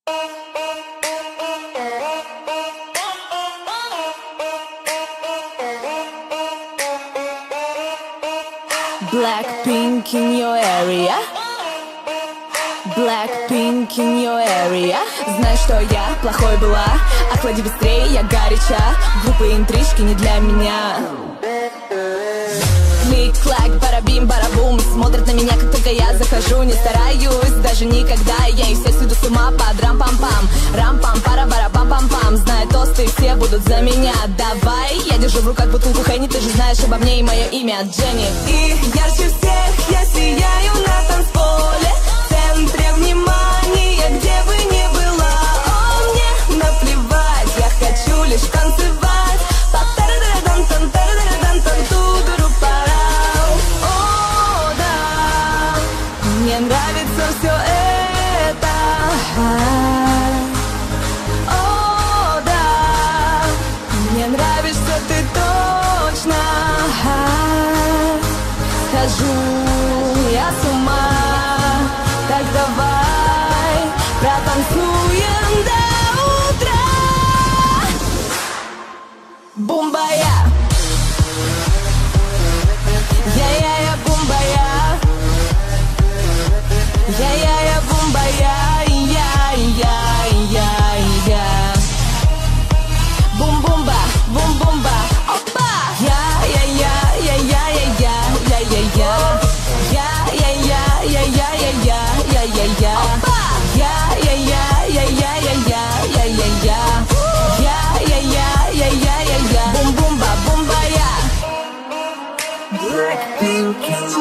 Blackpink in your area. Blackpink in your area. Знаешь, что я плохой была. Охлади быстрее, я горяча. Глупые интрижки не для меня. Клик-клак, барабим-барабум. Смотрят на меня, как только я захожу. Не стараюсь, даже никогда. Я и все сведу с ума под рам-пам-пам. Рам-пам-пара-бара-пам-пам-пам. Знаю тосты, все будут за меня. Давай, я держу в руках бутылку Хенни. Ты же знаешь обо мне и мое имя Дженни. И ярче всех я сияю на танцполе. В центре внимания, где бы ни была. О, мне наплевать, я хочу лишь танцевать. Мне нравится все это. О, да. Мне нравишься ты точно. Схожу я с ума. Так давай протанцуем до утра. Бумбая. Я бумбая. Я бумбая, я. Бум-бумба, бум-бумба, опа! Я. Опа! Я. Бум-бумба, бумбая. Blackpink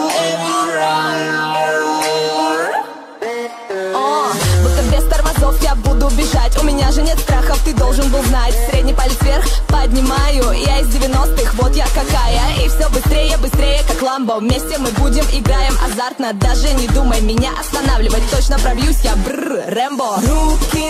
без тормозов я буду бежать. У меня же нет страхов, ты должен был знать. Средний палец вверх поднимаю. Я из 90-х, вот я какая. И все быстрее, быстрее, как Ламбо. Вместе мы будем, играем азартно. Даже не думай меня останавливать. Точно пробьюсь я, Рэмбо. Руки